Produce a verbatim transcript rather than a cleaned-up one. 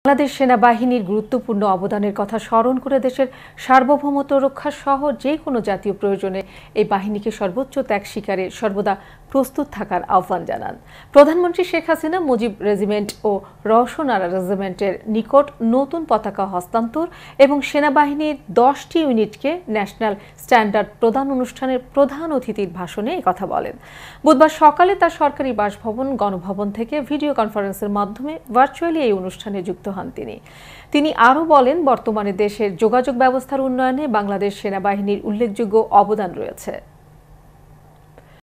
বাংলাদেশ সেনাবাহিনীর গুরুত্বপূর্ণ অবদানের কথা স্মরণ করে দেশের সার্বভৌমত্ব রক্ষা সহ যে কোনো জাতীয় প্রয়োজনে এই বাহিনীকে সর্বোচ্চ ত্যাগ স্বীকারে সর্বদা প্রস্তুত থাকার আহ্বান জানান প্রধানমন্ত্রী শেখ হাসিনা। মুজিব রেজিমেন্ট ও রওশন রেজিমেন্টের নিকট নতুন পতাকা হস্তান্তর এবং সেনাবাহিনীর দশটি ইউনিটকে ন্যাশনাল স্ট্যান্ডার্ড প্রদান অনুষ্ঠানের প্রধান অতিথির ভাষণে একথা বলেন। বুধবার সকালে তার সরকারি বাসভবন গণভবন থেকে ভিডিও কনফারেন্সের মাধ্যমে ভার্চুয়ালি এই অনুষ্ঠানে যুক্ত হন তিনি তিনি আরও বলেন, বর্তমানে দেশের যোগাযোগ ব্যবস্থার উন্নয়নে বাংলাদেশ সেনাবাহিনীর উল্লেখযোগ্য অবদান রয়েছে।